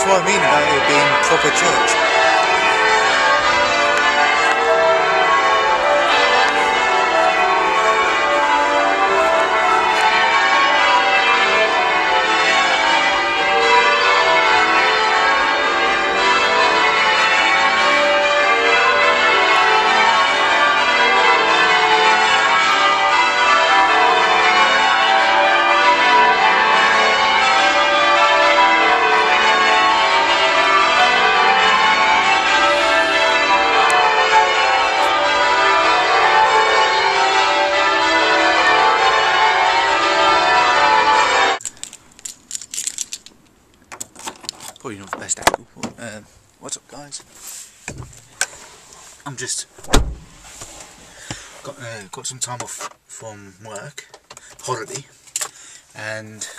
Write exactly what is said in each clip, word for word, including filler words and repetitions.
what I mean about it being proper church. Probably not the best angle. Um, what's up, guys? I'm just got uh, got some time off from work, holiday, and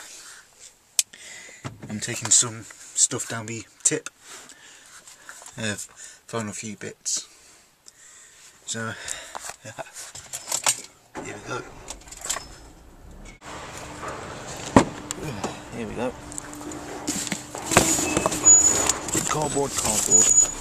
I'm taking some stuff down the tip. I've found a few bits, so yeah. Here we go. Here we go. Cardboard, cardboard.